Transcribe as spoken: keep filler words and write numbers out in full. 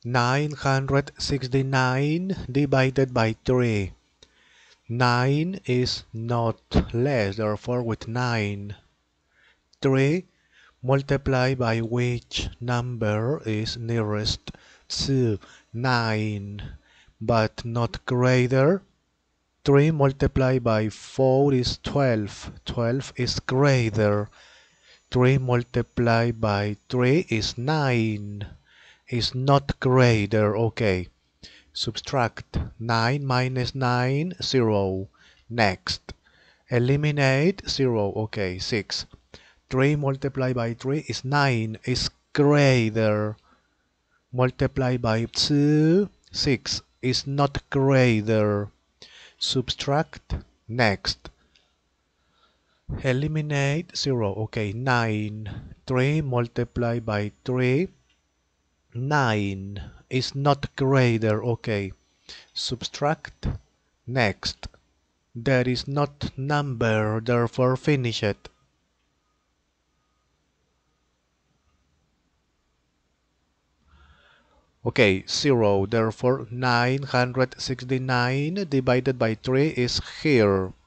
nine hundred sixty-nine divided by three. nine is not less, therefore with nine. three multiplied by which number is nearest to nine, but not greater. three multiplied by four is twelve. twelve is greater. three multiplied by three is nine. Is not greater. Okay. Subtract nine minus nine, zero. Next. Eliminate zero. Okay, six. three multiplied by three is nine. Is greater. Multiplied by two, six. Is not greater. Subtract. Next. Eliminate zero. Okay, nine. three multiplied by three. nine is not greater. Okay. Subtract. Next. There is not number, therefore finish it. Okay, zero. Therefore nine hundred sixty-nine divided by three is here.